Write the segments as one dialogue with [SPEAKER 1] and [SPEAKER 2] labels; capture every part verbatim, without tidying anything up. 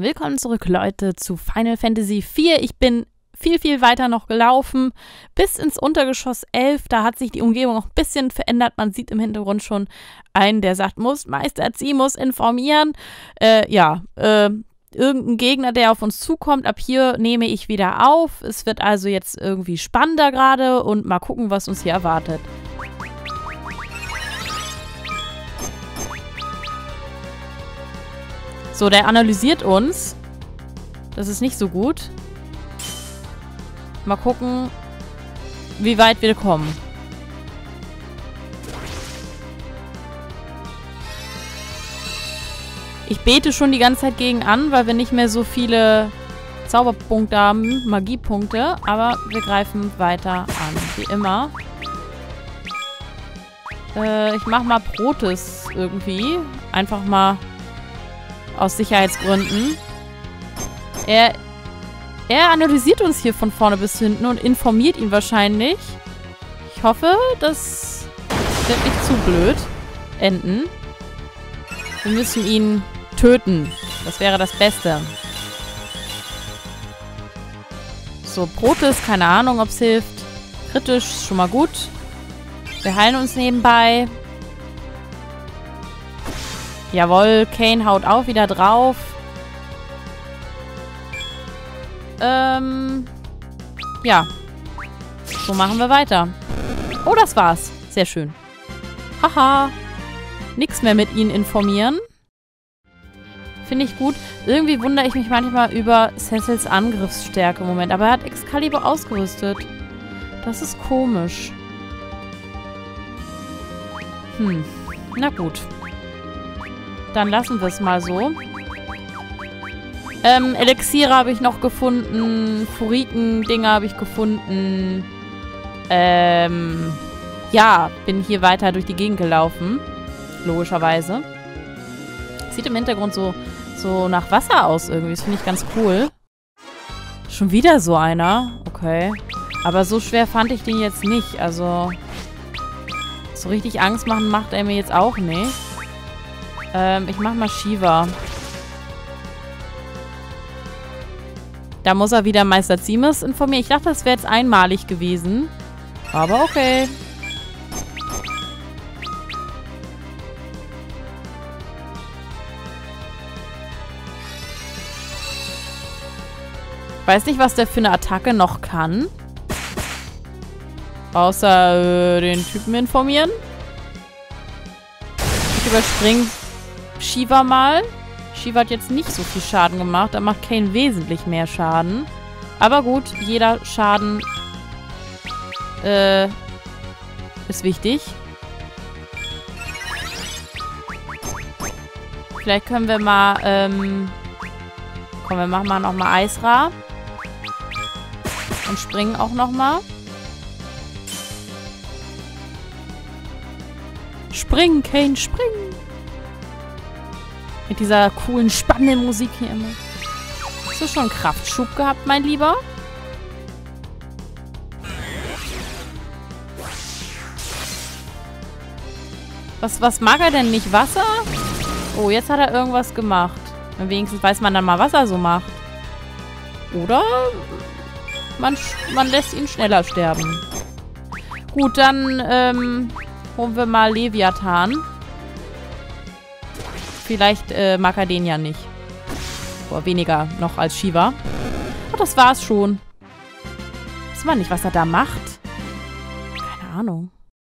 [SPEAKER 1] Willkommen zurück, Leute, zu Final Fantasy vier. Ich bin viel, viel weiter noch gelaufen, bis ins Untergeschoss elf. Da hat sich die Umgebung auch ein bisschen verändert. Man sieht im Hintergrund schon einen, der sagt, muss, Meister Zi muss informieren. Äh, ja, äh, irgendein Gegner, der auf uns zukommt. Ab hier nehme ich wieder auf. Es wird also jetzt irgendwie spannender gerade und mal gucken, was uns hier erwartet. So, der analysiert uns. Das ist nicht so gut. Mal gucken, wie weit wir kommen. Ich bete schon die ganze Zeit gegen an, weil wir nicht mehr so viele Zauberpunkte haben, Magiepunkte. Aber wir greifen weiter an, wie immer. Äh, ich mach mal Protes irgendwie. Einfach mal aus Sicherheitsgründen. Er, er analysiert uns hier von vorne bis hinten und informiert ihn wahrscheinlich. Ich hoffe, das wird nicht zu blöd enden. Wir müssen ihn töten. Das wäre das Beste. So, Protes, keine Ahnung, ob es hilft. Kritisch, schon mal gut. Wir heilen uns nebenbei. Jawohl, Kain haut auch wieder drauf. Ähm, ja. So machen wir weiter. Oh, das war's. Sehr schön. Haha. Nix mehr mit ihnen informieren. Finde ich gut. Irgendwie wundere ich mich manchmal über Cecils Angriffsstärke im Moment. Aber er hat Excalibur ausgerüstet. Das ist komisch. Hm. Na gut. Dann lassen wir es mal so. Ähm, Elixiere habe ich noch gefunden. Furiken-Dinger habe ich gefunden. Ähm, ja, bin hier weiter durch die Gegend gelaufen. Logischerweise. Sieht im Hintergrund so, so nach Wasser aus irgendwie. Das finde ich ganz cool. Schon wieder so einer. Okay. Aber so schwer fand ich den jetzt nicht. Also, so richtig Angst machen macht er mir jetzt auch nicht. Ähm, ich mach mal Shiva. Da muss er wieder Meister Zimus informieren. Ich dachte, das wäre jetzt einmalig gewesen. Aber okay. Weiß nicht, was der für eine Attacke noch kann. Außer äh, den Typen informieren. Ich überspringe Shiva mal. Shiva hat jetzt nicht so viel Schaden gemacht. Da macht Kain wesentlich mehr Schaden. Aber gut, jeder Schaden äh, ist wichtig. Vielleicht können wir mal, ähm, komm, wir machen mal nochmal Eisra. Und springen auch nochmal. Spring, Kain, spring! Mit dieser coolen, spannenden Musik hier immer. Hast du schon Kraftschub gehabt, mein Lieber? Was, was mag er denn nicht? Wasser? Oh, jetzt hat er irgendwas gemacht. Und wenigstens weiß man dann mal, was er so macht. Oder man, man lässt ihn schneller sterben. Gut, dann ähm, holen wir mal Leviathan. Vielleicht äh, mag er den ja nicht. Boah, weniger noch als Shiva. Oh, das war's schon. Weiß man nicht, was er da macht. Keine Ahnung.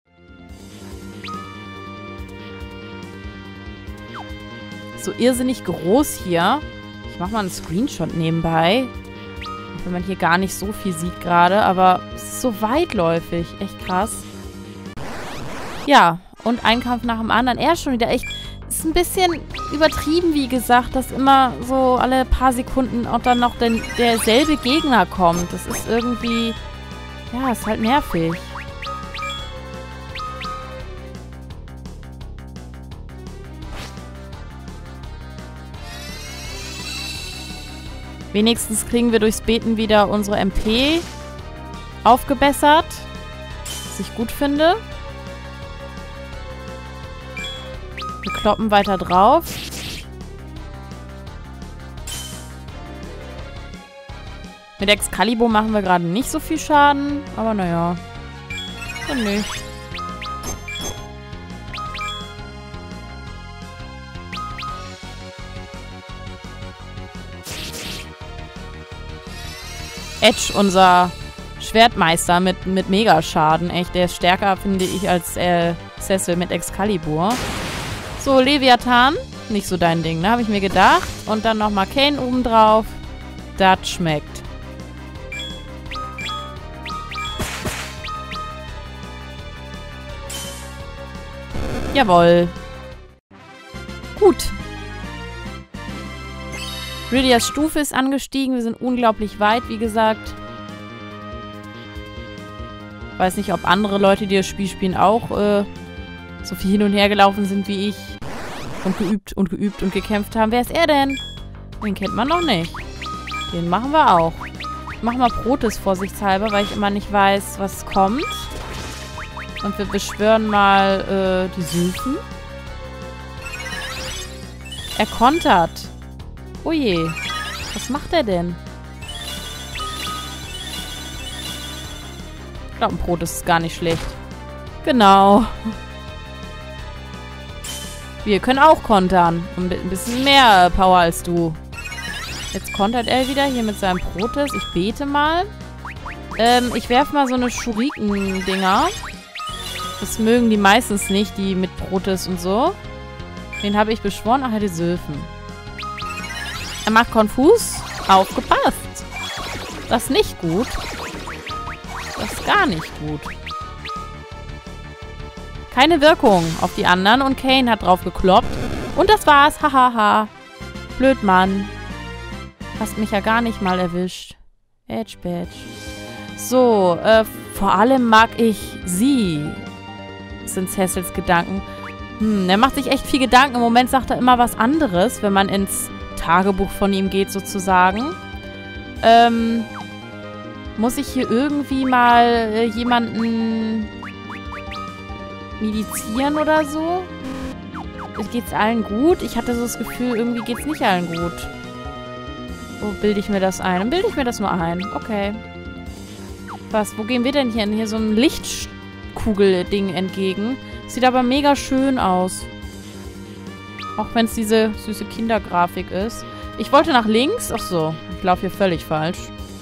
[SPEAKER 1] So irrsinnig groß hier. Ich mach mal einen Screenshot nebenbei. Auch wenn man hier gar nicht so viel sieht gerade. Aber es ist so weitläufig. Echt krass. Ja, und ein Kampf nach dem anderen. Er ist schon wieder echt... Ist ein bisschen übertrieben, wie gesagt, dass immer so alle paar Sekunden auch dann noch den, derselbe Gegner kommt. Das ist irgendwie... Ja, ist halt nervig. Wenigstens kriegen wir durchs Beten wieder unsere M P aufgebessert. Was ich gut finde. Wir kloppen weiter drauf. Mit Excalibur machen wir gerade nicht so viel Schaden. Aber naja. Dann nicht. Edge, unser Schwertmeister mit, mit Megaschaden. Echt, der ist stärker, finde ich, als äh, Cecil mit Excalibur. So, Leviathan. Nicht so dein Ding, ne? Habe ich mir gedacht. Und dann nochmal Kane obendrauf. Das schmeckt. Jawohl. Gut. Rydias Stufe ist angestiegen. Wir sind unglaublich weit, wie gesagt. Weiß nicht, ob andere Leute, die das Spiel spielen, auch äh, so viel hin und her gelaufen sind wie ich. Und geübt und geübt und gekämpft haben. Wer ist er denn? Den kennt man noch nicht. Den machen wir auch. Ich mach mal Protes vorsichtshalber, weil ich immer nicht weiß, was kommt. Und wir beschwören mal äh, die Sylphen. Er kontert. Oh je. Was macht er denn? Ich glaube, ein Protes ist gar nicht schlecht. Genau. Wir können auch kontern. Und ein bisschen mehr Power als du. Jetzt kontert er wieder hier mit seinem Protes. Ich bete mal. Ähm, ich werfe mal so eine Schuriken-Dinger. Das mögen die meistens nicht, die mit Protes und so. Den habe ich beschworen. Ach, die Sylphen. Er macht konfus. Aufgepasst. Das ist nicht gut. Das ist gar nicht gut. Keine Wirkung auf die anderen. Und Kane hat drauf gekloppt. Und das war's. Hahaha. Blöd, Mann. Hast mich ja gar nicht mal erwischt. Edge Badge. So, äh, vor allem mag ich sie. Das sind Cecils Gedanken. Hm, er macht sich echt viel Gedanken. Im Moment sagt er immer was anderes, wenn man ins Tagebuch von ihm geht, sozusagen. Ähm, muss ich hier irgendwie mal äh, jemanden medizieren oder so? Geht's allen gut? Ich hatte so das Gefühl, irgendwie geht's nicht allen gut. Wo bilde ich mir das ein? Dann bilde ich mir das nur ein. Okay. Was? Wo gehen wir denn hier hin? Hier so ein Lichtkugel-Ding entgegen. Sieht aber mega schön aus. Auch wenn es diese süße Kindergrafik ist. Ich wollte nach links. Ach so. Ich laufe hier völlig falsch.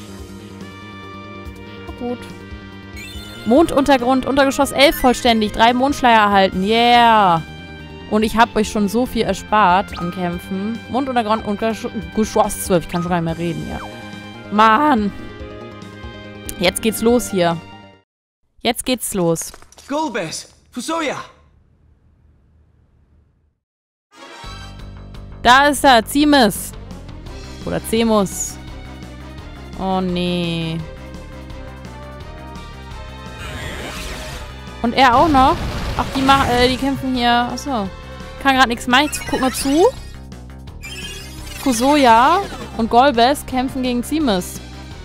[SPEAKER 1] Na gut. Monduntergrund, Untergeschoss elf vollständig. Drei Mondschleier erhalten. Yeah. Und ich habe euch schon so viel erspart an Kämpfen. Monduntergrund, Untergeschoss zwölf. Ich kann schon gar nicht mehr reden, ja. Mann. Jetzt geht's los hier. Jetzt geht's los.
[SPEAKER 2] Golbez, Fusoya.
[SPEAKER 1] Da ist er, Zimus. Oder Zemus. Oh nee. Und er auch noch? Ach, die, mach, äh, die kämpfen hier. Achso. Kann gerade nichts machen. Ich guck mal zu. Fusoya und Golbez kämpfen gegen Zimus.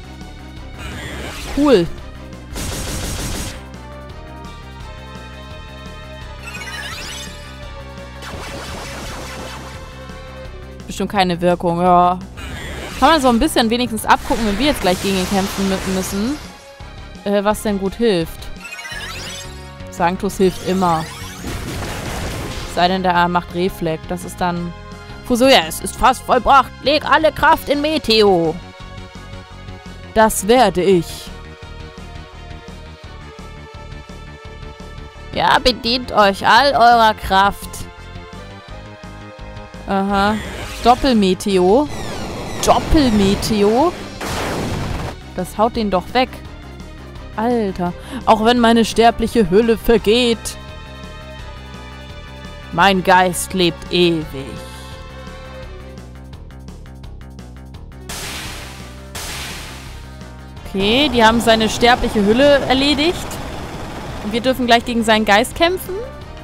[SPEAKER 1] Cool. Bestimmt keine Wirkung, ja. Kann man so ein bisschen wenigstens abgucken, wenn wir jetzt gleich gegen ihn kämpfen müssen. Äh, was denn gut hilft. Sanctus hilft immer. Sei denn, der macht Reflekt. Das ist dann... Fusoya, es ist fast vollbracht. Leg alle Kraft in Meteo. Das werde ich. Ja, bedient euch all eurer Kraft. Aha. Doppelmeteo. Doppelmeteo. Das haut den doch weg. Alter. Auch wenn meine sterbliche Hülle vergeht. Mein Geist lebt ewig. Okay, die haben seine sterbliche Hülle erledigt. Und wir dürfen gleich gegen seinen Geist kämpfen.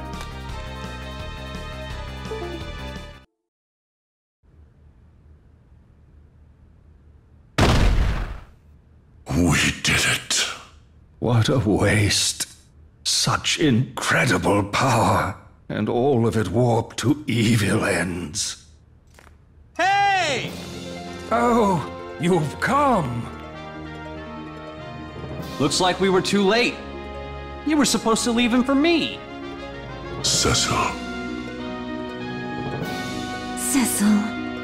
[SPEAKER 3] We did it. What a waste. Such incredible power. And all of it warped to evil ends.
[SPEAKER 2] Hey!
[SPEAKER 3] Oh, you've come.
[SPEAKER 2] Looks like we were too late. You were supposed to leave him for me.
[SPEAKER 3] Cecil.
[SPEAKER 4] Cecil.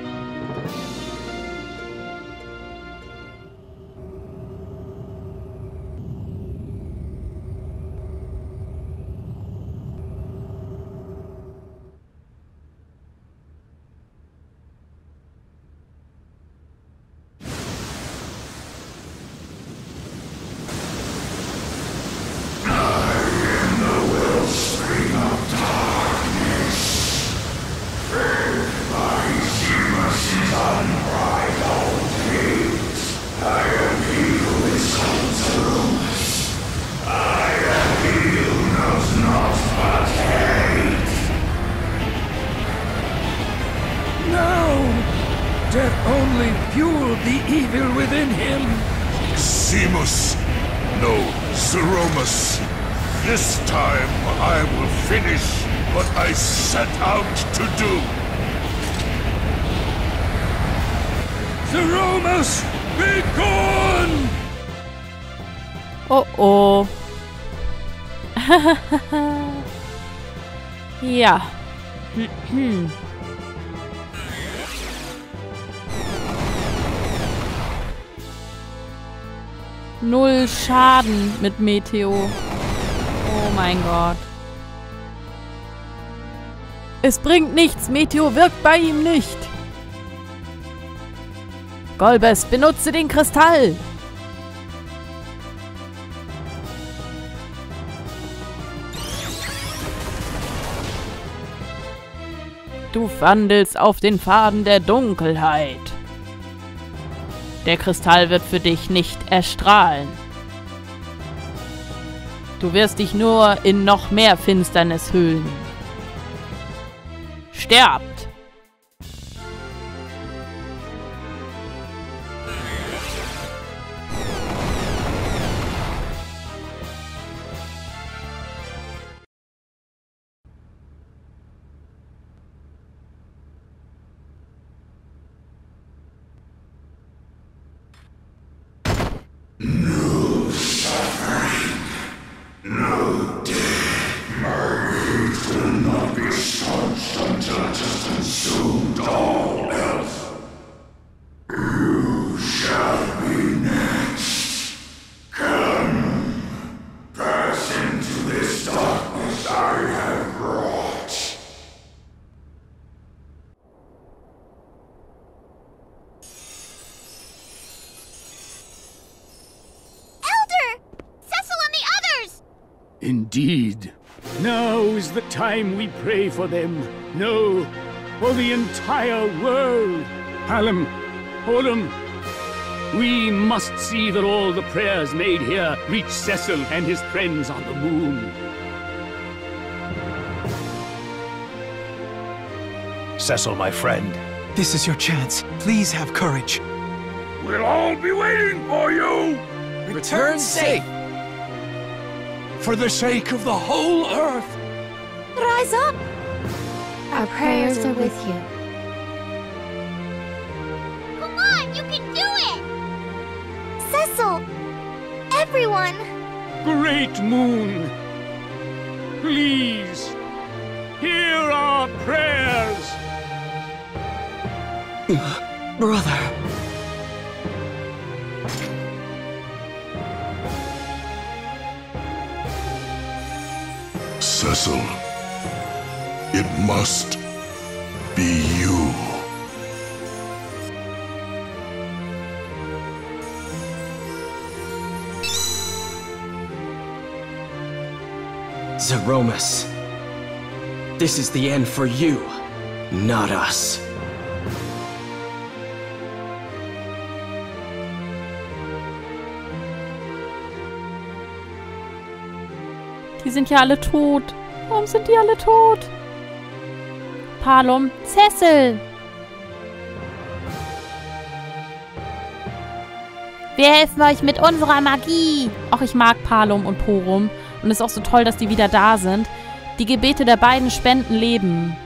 [SPEAKER 5] Death only fueled the evil within him.
[SPEAKER 3] Seamus, no, Zeromus. This time I will finish what I set out to do.
[SPEAKER 5] Zeromus, be gone!
[SPEAKER 1] Oh oh. Ja. Null Schaden mit Meteo. Oh mein Gott. Es bringt nichts. Meteo wirkt bei ihm nicht. Golbes, benutze den Kristall. Du wandelst auf den Faden der Dunkelheit. Der Kristall wird für dich nicht erstrahlen. Du wirst dich nur in noch mehr Finsternis hüllen. Sterbt!
[SPEAKER 6] Indeed. Now is the time we pray for them. No, for the entire world. Hallam, Hollum, we must see that all the prayers made here reach Cecil and his friends on the moon.
[SPEAKER 7] Cecil, my friend.
[SPEAKER 2] This is your chance. Please have courage.
[SPEAKER 3] We'll all be waiting for you!
[SPEAKER 2] Return safe!
[SPEAKER 5] For the sake of the whole Earth!
[SPEAKER 4] Rise up!
[SPEAKER 8] Our prayers are with you.
[SPEAKER 4] Come on, you can do it! Cecil! Everyone!
[SPEAKER 6] Great moon, please, hear our prayers!
[SPEAKER 2] Brother.
[SPEAKER 3] Cecil, it must be you.
[SPEAKER 2] Zeromus. This is the end for you, not us.
[SPEAKER 1] Die sind ja alle tot. Warum sind die alle tot? Palom, Cecil! Wir helfen euch mit unserer Magie. Ach, ich mag Palom und Porum. Und es ist auch so toll, dass die wieder da sind. Die Gebete der beiden spenden Leben.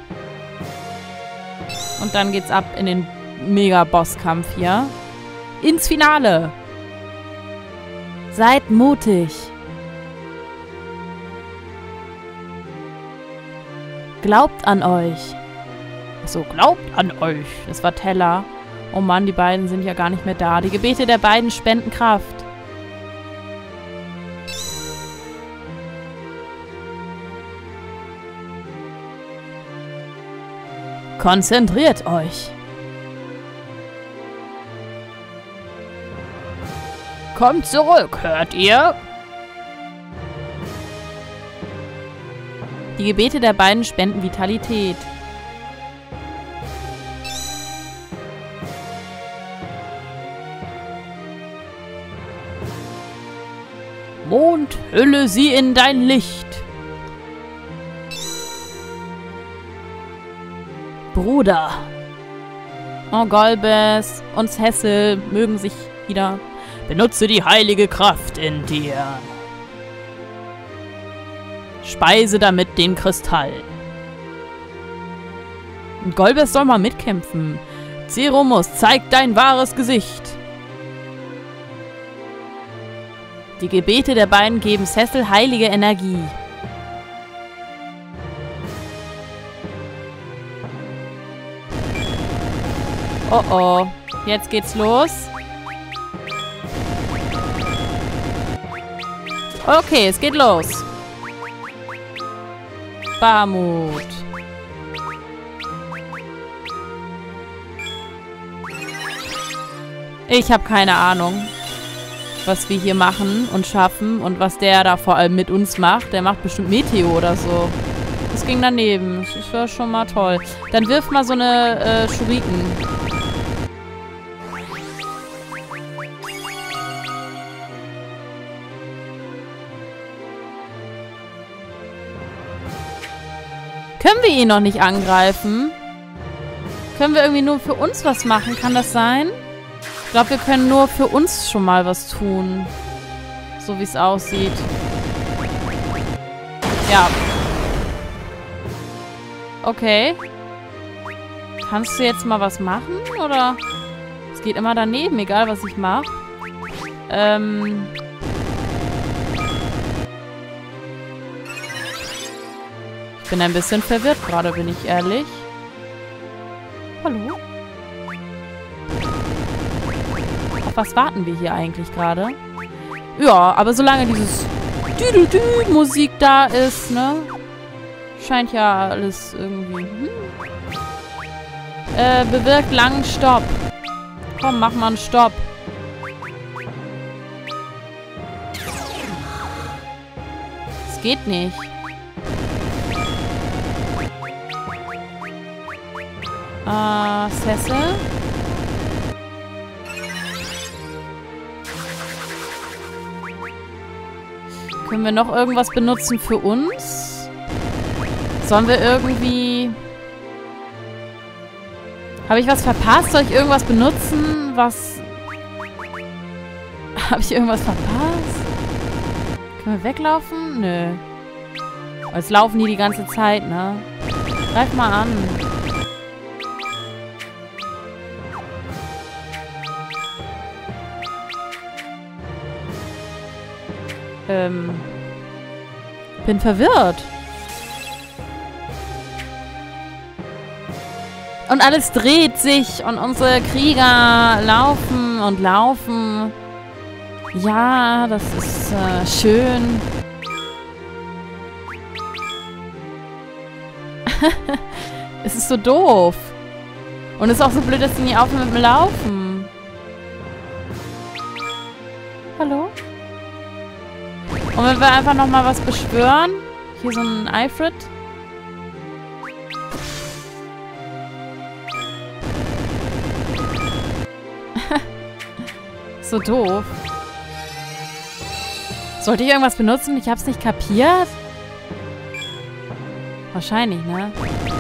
[SPEAKER 1] Und dann geht's ab in den Mega-Bosskampf hier. Ins Finale. Seid mutig. Glaubt an euch. Achso, glaubt an euch. Das war Teller. Oh Mann, die beiden sind ja gar nicht mehr da. Die Gebete der beiden spenden Kraft. Konzentriert euch. Kommt zurück, hört ihr? Die Gebete der beiden spenden Vitalität. Mond, hülle sie in dein Licht. Bruder. Oh, Golbez und Cecil mögen sich wieder. Benutze die heilige Kraft in dir. Speise damit den Kristall. Und Golbez soll mal mitkämpfen. Cerumus, zeig dein wahres Gesicht. Die Gebete der beiden geben Cecil heilige Energie. Oh oh, jetzt geht's los. Okay, es geht los. Barmut. Ich habe keine Ahnung, was wir hier machen und schaffen und was der da vor allem mit uns macht. Der macht bestimmt Meteo oder so. Das ging daneben. Das war schon mal toll. Dann wirf mal so eine äh, Schuriken. Können wir ihn noch nicht angreifen? Können wir irgendwie nur für uns was machen? Kann das sein? Ich glaube, wir können nur für uns schon mal was tun. So wie es aussieht. Ja. Okay. Kannst du jetzt mal was machen? Oder? Es geht immer daneben, egal was ich mache. Ähm... Ich bin ein bisschen verwirrt gerade, bin ich ehrlich. Hallo? Auf was warten wir hier eigentlich gerade? Ja, aber solange dieses Dü-Dü-Dü-Musik da ist, ne? Scheint ja alles irgendwie... Hm. Äh, bewirkt langen Stopp. Komm, mach mal einen Stopp. Es geht nicht. Äh, Cecil? Können wir noch irgendwas benutzen für uns? Sollen wir irgendwie... Habe ich was verpasst? Soll ich irgendwas benutzen? Was... Habe ich irgendwas verpasst? Können wir weglaufen? Nö. Jetzt laufen die die ganze Zeit, ne? Greif mal an. Ähm, bin verwirrt. Und alles dreht sich und unsere Krieger laufen und laufen. Ja, das ist äh, schön. Es ist so doof. Und es ist auch so blöd, dass die nicht aufhören mit dem Laufen. Hallo? Und wenn wir einfach nochmal was beschwören. Hier so ein Ifrit. So doof. Sollte ich irgendwas benutzen? Ich hab's nicht kapiert. Wahrscheinlich, ne?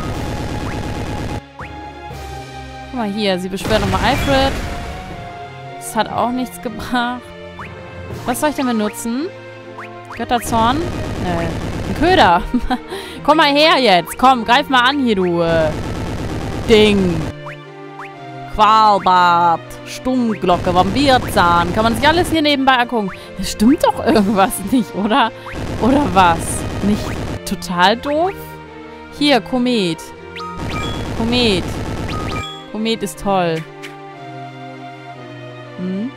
[SPEAKER 1] Guck mal hier. Sie beschwört nochmal Ifrit. Das hat auch nichts gebracht. Was soll ich denn benutzen? Götterzorn? Nö. Ein Köder. Komm mal her jetzt. Komm, greif mal an hier, du äh, Ding. Qualbart, Stummglocke, Vampirzahn. Kann man sich alles hier nebenbei angucken. Das stimmt doch irgendwas nicht, oder? Oder was? Nicht total doof? Hier, Komet. Komet. Komet ist toll. Hm?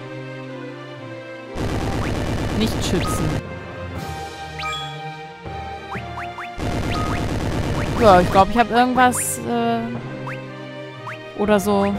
[SPEAKER 1] Nicht schützen. Ja, ich glaube, ich habe irgendwas äh, oder so.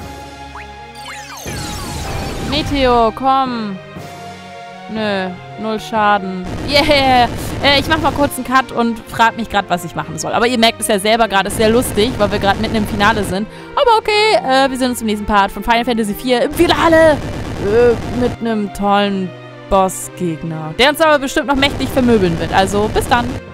[SPEAKER 1] Meteor, komm. Nö, null Schaden. Yeah! Äh, ich mache mal kurz einen Cut und frage mich gerade, was ich machen soll. Aber ihr merkt es ja selber gerade, ist sehr lustig, weil wir gerade mitten im Finale sind. Aber okay, äh, wir sehen uns im nächsten Part von Final Fantasy vier im Finale. Äh, mit einem tollen Bossgegner. Der uns aber bestimmt noch mächtig vermöbeln wird. Also, bis dann.